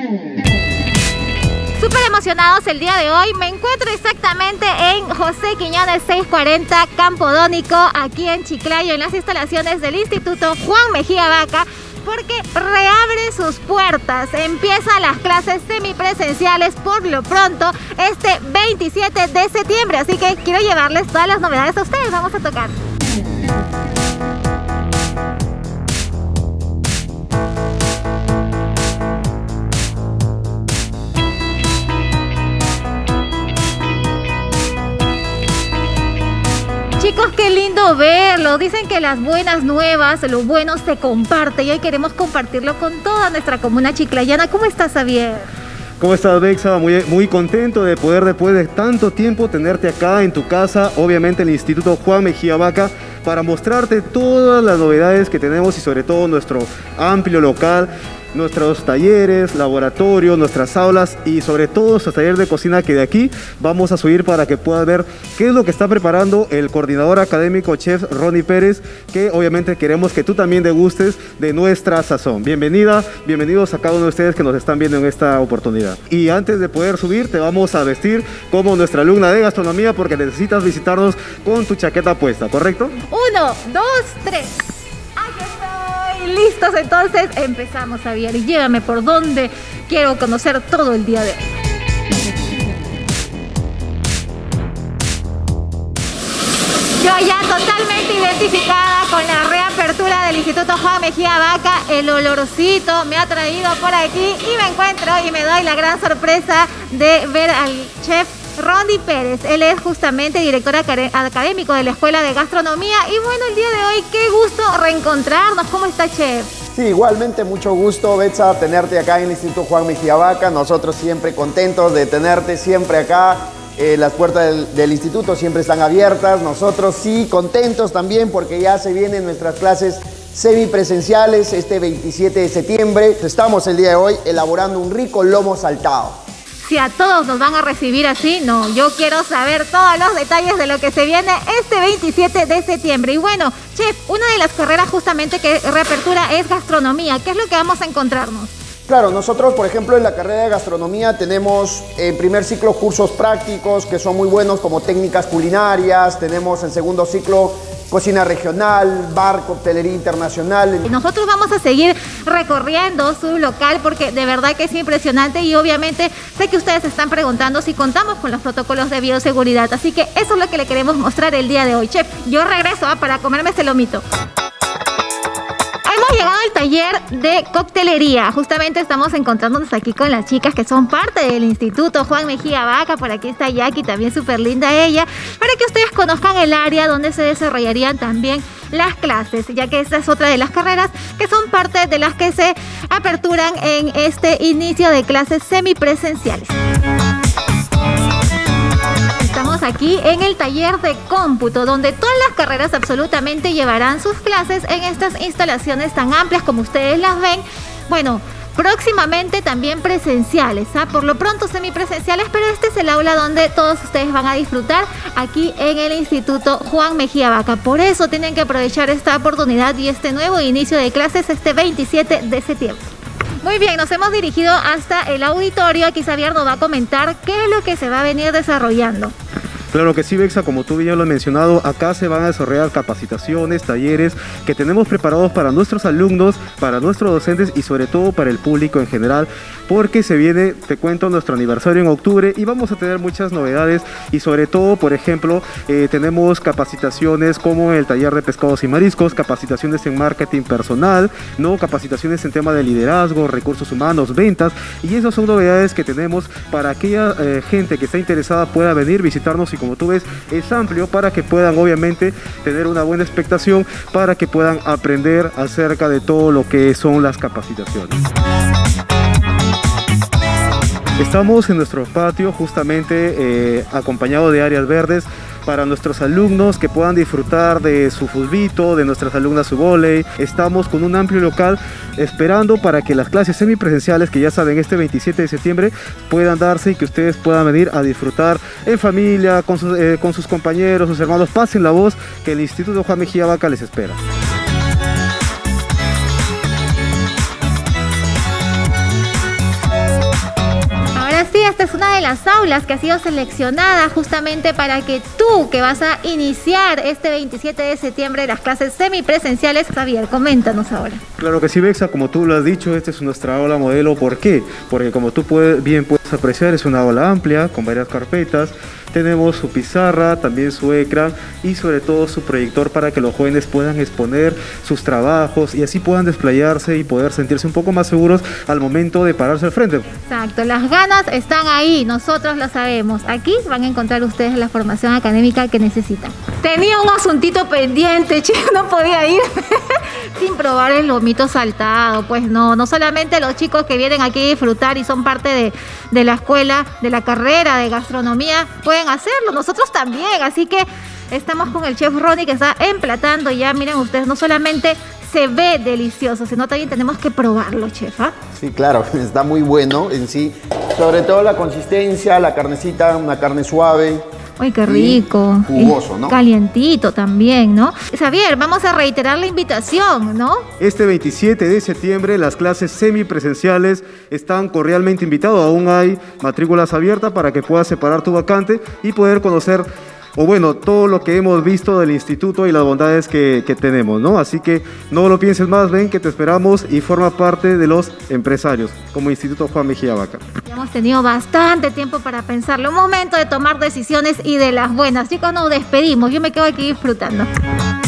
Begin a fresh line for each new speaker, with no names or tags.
Súper emocionados el día de hoy. Me encuentro exactamente en José Quiñones 640 Campodónico, aquí en Chiclayo, en las instalaciones del Instituto Juan Mejía Vaca, porque reabre sus puertas. Empiezan las clases semipresenciales por lo pronto este 27 de septiembre, así que quiero llevarles todas las novedades a ustedes. Vamos a tocar. Chicos, qué lindo verlo. Dicen que las buenas nuevas, lo bueno se comparte, y hoy queremos compartirlo con toda nuestra comuna chiclayana. ¿Cómo estás, Javier?
¿Cómo estás, Bexa? Muy contento de poder, después de tanto tiempo, tenerte acá en tu casa, obviamente en el Instituto Juan Mejía Vaca, para mostrarte todas las novedades que tenemos y sobre todo nuestro amplio local, nuestros talleres, laboratorios, nuestras aulas y sobre todo nuestro taller de cocina, que de aquí vamos a subir para que puedas ver qué es lo que está preparando el coordinador académico chef Ronnie Pérez, que obviamente queremos que tú también degustes de nuestra sazón. Bienvenidos a cada uno de ustedes que nos están viendo en esta oportunidad. Y antes de poder subir te vamos a vestir como nuestra alumna de gastronomía, porque necesitas visitarnos con tu chaqueta puesta, ¿correcto?
1, 2, 3. Listos, entonces empezamos, Javier, y llévame por donde quiero conocer todo el día de hoy. Yo ya totalmente identificada con la reapertura del Instituto Juan Mejía Vaca. El olorcito me ha traído por aquí y me encuentro y me doy la gran sorpresa de ver al chef Ronnie Pérez. Él es justamente director académico de la Escuela de Gastronomía. Y bueno, el día de hoy, qué gusto reencontrarnos. ¿Cómo está, chef?
Sí, igualmente, mucho gusto, Betsa, tenerte acá en el Instituto Juan Mejía Vaca. Nosotros siempre contentos de tenerte siempre acá. Las puertas del instituto siempre están abiertas. Nosotros sí, contentos también porque ya se vienen nuestras clases semipresenciales este 27 de septiembre. Estamos el día de hoy elaborando un rico lomo saltado.
Si a todos nos van a recibir así, no, yo quiero saber todos los detalles de lo que se viene este 27 de septiembre. Y bueno, chef, una de las carreras justamente que reapertura es gastronomía. ¿Qué es lo que vamos a encontrarnos?
Claro, nosotros, por ejemplo, en la carrera de gastronomía tenemos en primer ciclo cursos prácticos que son muy buenos, como técnicas culinarias. Tenemos en segundo ciclo cocina regional, bar, coctelería internacional.
Nosotros vamos a seguir recorriendo su local porque de verdad que es impresionante, y obviamente sé que ustedes se están preguntando si contamos con los protocolos de bioseguridad, así que eso es lo que le queremos mostrar el día de hoy. Chef, yo regreso para comerme este lomito. Hemos llegado al taller de coctelería. Justamente estamos encontrándonos aquí con las chicas que son parte del Instituto Juan Mejía Vaca. Por aquí está Jackie, también súper linda ella, para que ustedes conozcan el área donde se desarrollarían también las clases, ya que esta es otra de las carreras que son parte de las que se aperturan en este inicio de clases semipresenciales. Estamos aquí en el taller de cómputo, donde todas las carreras absolutamente llevarán sus clases en estas instalaciones tan amplias como ustedes las ven. Bueno, próximamente también presenciales, por lo pronto semipresenciales, pero este es el aula donde todos ustedes van a disfrutar aquí en el Instituto Juan Mejía Vaca. Por eso tienen que aprovechar esta oportunidad y este nuevo inicio de clases este 27 de septiembre. Muy bien, nos hemos dirigido hasta el auditorio. Aquí Javier nos va a comentar qué es lo que se va a venir desarrollando.
Claro que sí, Bexa, como tú bien lo has mencionado, acá se van a desarrollar capacitaciones, talleres que tenemos preparados para nuestros alumnos, para nuestros docentes y sobre todo para el público en general, porque se viene, te cuento, nuestro aniversario en octubre y vamos a tener muchas novedades y sobre todo, por ejemplo, tenemos capacitaciones como el taller de pescados y mariscos, capacitaciones en marketing personal, ¿no? Capacitaciones en tema de liderazgo, recursos humanos, ventas, y esas son novedades que tenemos para aquella gente que está interesada pueda venir, visitarnos, y como tú ves es amplio para que puedan obviamente tener una buena expectación, para que puedan aprender acerca de todo lo que son las capacitaciones. Estamos en nuestro patio justamente acompañado de áreas verdes para nuestros alumnos que puedan disfrutar de su fulbito, de nuestras alumnas su vóley. Estamos con un amplio local esperando para que las clases semipresenciales, que ya saben, este 27 de septiembre, puedan darse y que ustedes puedan venir a disfrutar en familia, con sus compañeros, sus hermanos. Pasen la voz que el Instituto Juan Mejía Vaca les espera.
esta es una de las aulas que ha sido seleccionada justamente para que tú, que vas a iniciar este 27 de septiembre las clases semipresenciales, Javier, coméntanos ahora.
Claro que sí, Bexa, como tú lo has dicho, esta es nuestra aula modelo. ¿Por qué? Porque como tú bien puedes apreciar, es una aula amplia, con varias carpetas. Tenemos su pizarra, también su ecran y sobre todo su proyector para que los jóvenes puedan exponer sus trabajos y así puedan desplayarse y poder sentirse un poco más seguros al momento de pararse al frente.
Exacto, las ganas están ahí, nosotros lo sabemos. Aquí van a encontrar ustedes la formación académica que necesitan. Tenía un asuntito pendiente, chico, no podía ir sin probar el lomito saltado. Pues no solamente los chicos que vienen aquí a disfrutar y son parte de la escuela, de la carrera de gastronomía, pueden hacerlo, nosotros también. Así que estamos con el chef Ronnie que está emplatando ya. Miren ustedes, no solamente se ve delicioso, sino también tenemos que probarlo, chef, ¿ah?
Sí, claro, está muy bueno en sí. Sobre todo la consistencia, la carnecita, una carne suave.
¡Ay, qué rico!
Jugoso, ¿no?
Calientito también, ¿no? Xavier, vamos a reiterar la invitación, ¿no?
Este 27 de septiembre las clases semipresenciales están cordialmente invitados. Aún hay matrículas abiertas para que puedas separar tu vacante y poder conocer, o bueno, todo lo que hemos visto del instituto y las bondades que tenemos, ¿no? Así que no lo pienses más, ven que te esperamos y forma parte de los empresarios como Instituto Juan Mejía Vaca.
Hemos tenido bastante tiempo para pensarlo, un momento de tomar decisiones y de las buenas. Chicos, nos despedimos, yo me quedo aquí disfrutando.